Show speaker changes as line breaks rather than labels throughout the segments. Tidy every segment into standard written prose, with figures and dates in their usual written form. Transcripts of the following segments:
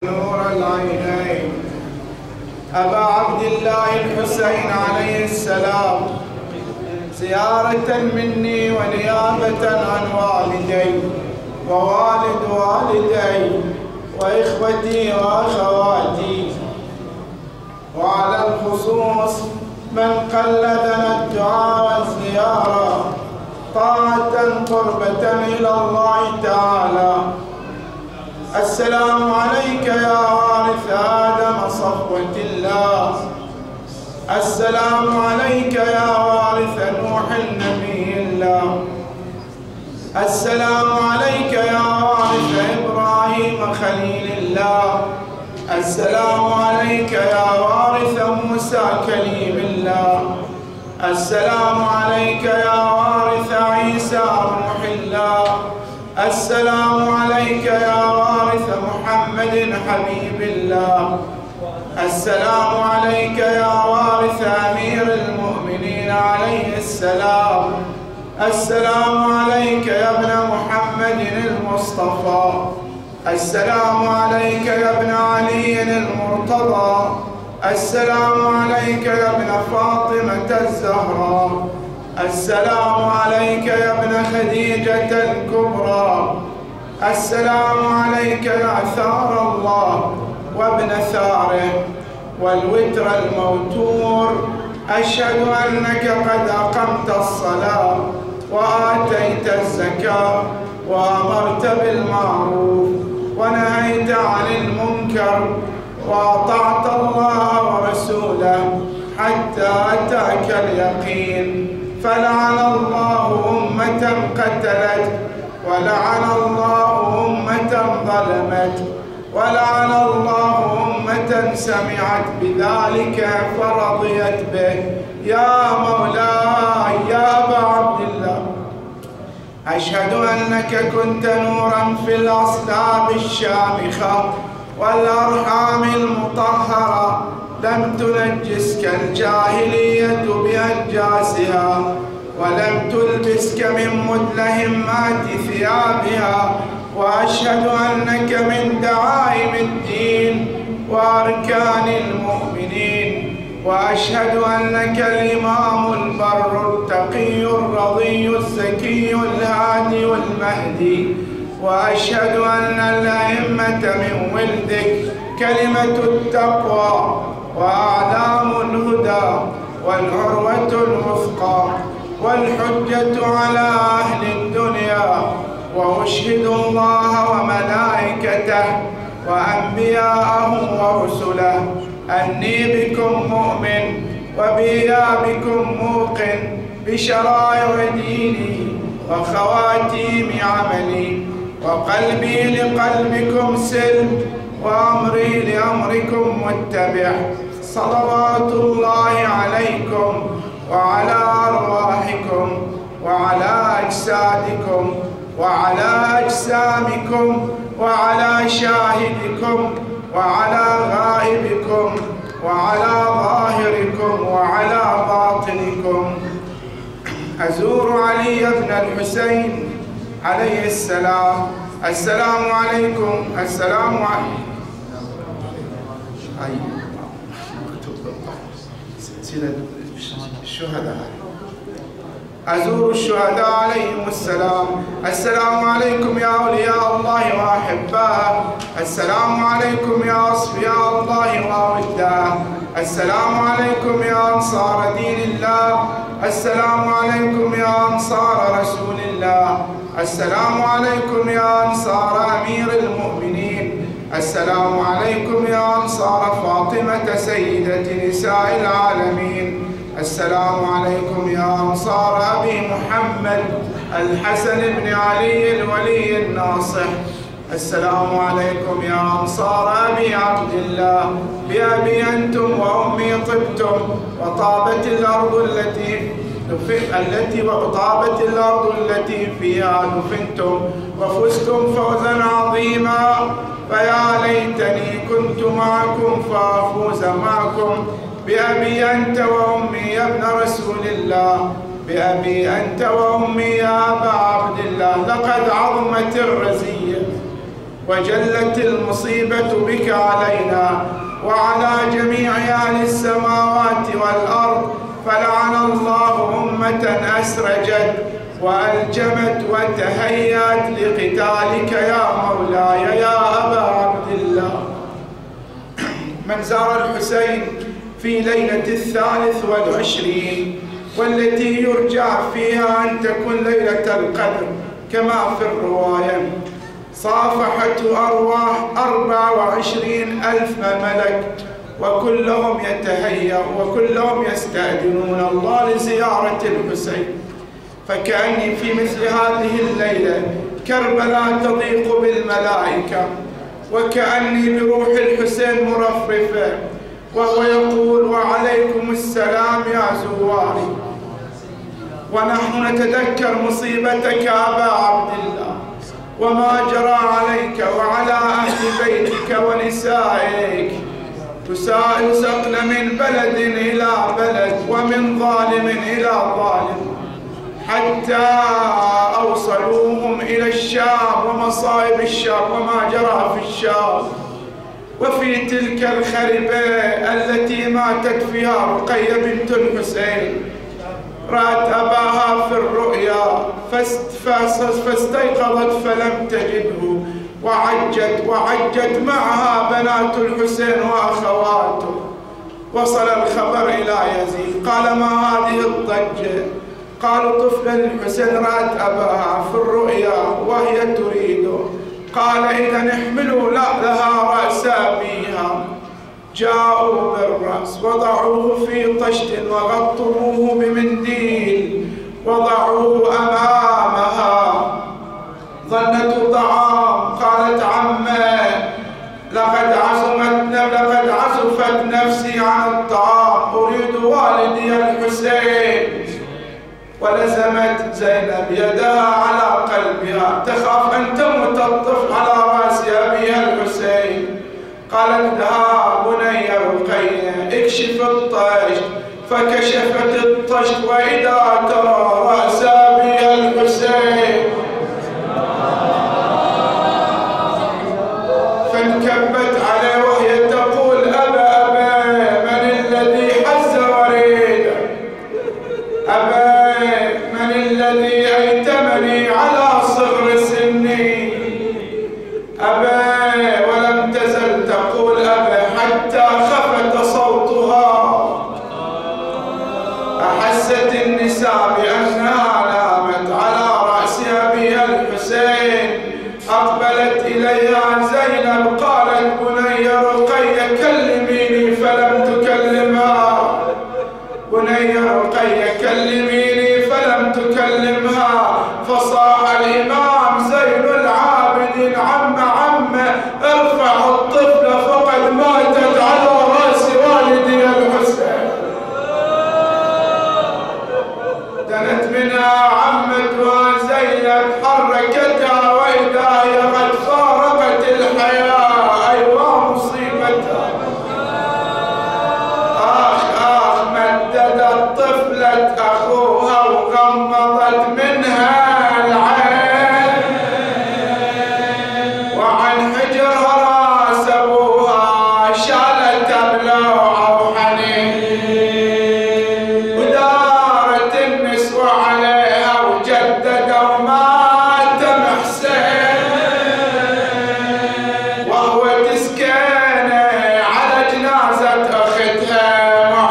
نور العينين أبا عبد الله الحسين عليه السلام، زيارة مني ونيابة عن والدي ووالد والدي وإخوتي وأخواتي، وعلى الخصوص من قلدنا الدعاء والزيارة طاعة قربة إلى الله تعالى. السلام عليك يا وارث آدم صفوة الله، السلام عليك يا وارث نوح النبي الله، السلام عليك يا وارث إبراهيم خليل الله، السلام عليك يا وارث موسى كليم الله، السلام عليك يا وارث عيسى روح الله، السلام عليك يا وارث محمد حبيب الله، السلام عليك يا وارث أمير المؤمنين عليه السلام، السلام عليك يا ابن محمد المصطفى، السلام عليك يا ابن علي المرتضى، السلام عليك يا ابن فاطمة الزهراء، السلام عليك يا ابن خديجة الكبرى، السلام عليك يا ثار الله وابن ثاره والوتر الموتور. أشهد أنك قد أقمت الصلاة وآتيت الزكاة وأمرت بالمعروف ونهيت عن المنكر وأطعت الله ورسوله حتى أتاك اليقين. فلعن الله أمة قتلت، ولعن الله أمة ظلمت، ولعن الله أمة سمعت بذلك فرضيت به. يا مولاي يا أبا عبد الله، أشهد أنك كنت نورا في الأصلاب الشامخة والأرحام المطهرة، لم تنجسك الجاهلية بأنجاسها، ولم تلبسك من مدلهمات ثيابها. وأشهد أنك من دعائم الدين وأركان المؤمنين، وأشهد أنك الإمام البر التقي الرضي الزكي الهادي والمهدي، وأشهد أن الأئمة من ولدك كلمة التقوى وأعلام الهدى والعروة الوثقى والحجة على أهل الدنيا. وأشهد الله وملائكته وأنبياءه ورسله أني بكم مؤمن وبإيابكم موقن بشرائع ديني وخواتيم عملي، وقلبي لقلبكم سلم وأمري لأمركم متبع. صلوات الله عليكم وعلى أرواحكم وعلى أجسادكم وعلى أجسامكم وعلى شاهدكم وعلى غائبكم وعلى ظاهركم وعلى باطنكم. أزور علي بن الحسين عليه السلام. السلام عليكم. السلام عليكم. الشهداء، أزور الشهداء عليهم السلام. السلام عليكم يا أولياء الله وأحباءه، السلام عليكم يا أصفياء الله وأوداه، السلام عليكم يا أنصار دين الله، السلام عليكم يا أنصار رسول الله، السلام عليكم يا أنصار أمير المؤمنين، السلام عليكم يا أنصار فاطمة سيدة نساء العالمين، السلام عليكم يا أنصار أبي محمد الحسن بن علي الولي الناصح، السلام عليكم يا أنصار أبي عبد الله. بأبي أنتم وأمي طبتم وطابت الأرض التي فيها دفنتم وفزتم فوزا عظيما. فيا ليتني كنت معكم فأفوز معكم. بأبي أنت وأمي يا ابن رسول الله، بأبي أنت وأمي يا أبا عبد الله. لقد عظمت الرزية وجلت المصيبة بك علينا وعلى جميع أهل السماوات والأرض، فلعن الله أمة أسرجت وألجمت وتهيأت لقتالك يا مولاي يا أبا عبد الله. من زار الحسين في ليلة 23 والتي يرجع فيها أن تكون ليلة القدر كما في الرواية، صافحته أرواح 24,000 ملك، وكلهم يتهيأ وكلهم يستأذنون الله لزيارة الحسين. فكأني في مثل هذه الليلة كربلاء تضيق بالملائكة، وكأني بروح الحسين مرفرفة وهو يقول وعليكم السلام يا زواري، ونحن نتذكر مصيبتك أبا عبد الله وما جرى عليك وعلى أهل بيتك ونسائك، تسائل سقل من بلد إلى بلد ومن ظالم إلى ظالم، حتى أوصلوهم إلى الشام ومصائب الشام وما جرى في الشام. وفي تلك الخربة التي ماتت فيها رقية بنت الحسين، رأت أباها في الرؤيا فاستيقظت فلم تجده، وعجت معها بنات الحسين وأخواته. وصل الخبر إلى يزيد، قال ما هذه الضجة؟ قالوا طفل الحسين رأت أباها في الرؤيا وهي تريده. قال إذا احملوا لها رأس أبيها. جاءوا بالرأس وضعوه في طشت وغطوه بمنديل وضعوه أمامها. ظنته طعام، قالت عمه لقد عزفت نفسي عن الطعام، أريد والدي الحسين. ولزمت زينب يدها على قلبها تخاف أن تموت الطفل على رأس أبيها الحسين. قالت لها بني رقية اكشف الطشت، فكشفت الطشت وإذا ترى رأس أبيها الحسين. فانكبت عليه وهي تقول أبا من الذي حز وريده؟ أبا من الذي أيتمني على صغر سني؟ أبا، ولم تزل تقول أبا حتى خفت صوتها. أحست النساء بأنها نامت على رأس أبيها الحسين. أقبلت إليها زينب قالت بني رقية كلميني، فلم تكلمها. بني رقية كلميني فلم تكلمها. فصاح الإمام زين العابدين عم ارفع الطفل فقد ماتت على رأس والدي الحسين. دنت منها عمتها زينب حركتها وإذا هي قد فارقت الحياة. أيوة مصيبتها. مددت طفلة أخوها وغمضت منها العين، وعن حجرها راس أبوها شالت أبلوعة وحنين. ودارت النسوة عليها وجددوا ماتم حسين، وهو تسكن على جنازة أختها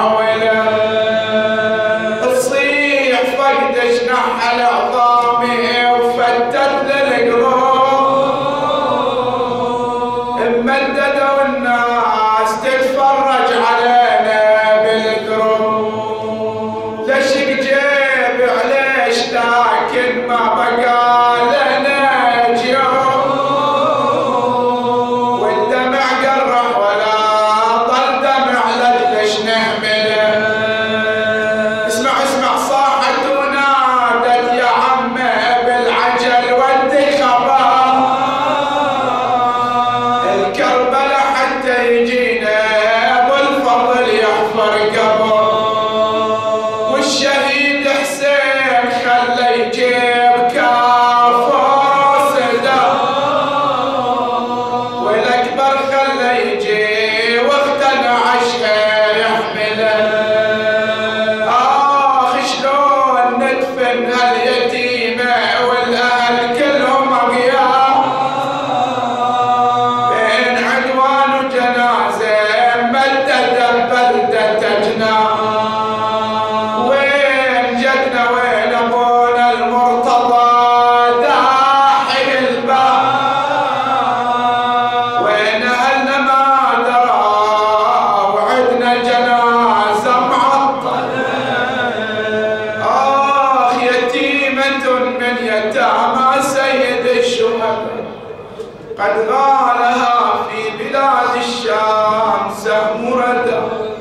على عظامه وفتت للقلوب. امددوا الناس تتفرج علينا بالقلوب. لشق جيب عليش لكن ما بقى لنا جيوب، والدمع قرح ولا ضل دمع ليش نهمله. اسمع صاحت ونادت يا عمه بالعجل ودي خبر الكربلة حتى الشام سهم ردى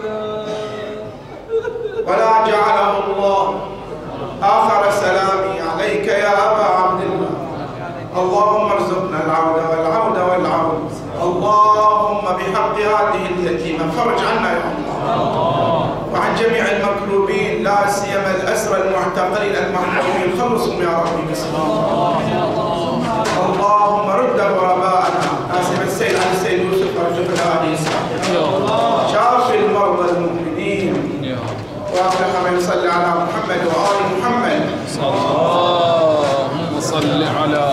ولا جعله الله آخر سلامي عليك يا أبا عبد الله. اللهم ارزقنا العودة والعودة والعودة. اللهم بحق هذه اليتيمة فرج عنا يا الله وعن جميع المكروبين لا سيما الأسرى المعتقلين المحرومين خلصهم يا ربي بسم الله. اللهم رد غرباءنا آسف السيد علي السيد يوسف ارجوك الهادي شاف المرضى المؤمنين واخر من صلى على محمد وآل محمد.
اللهم صل على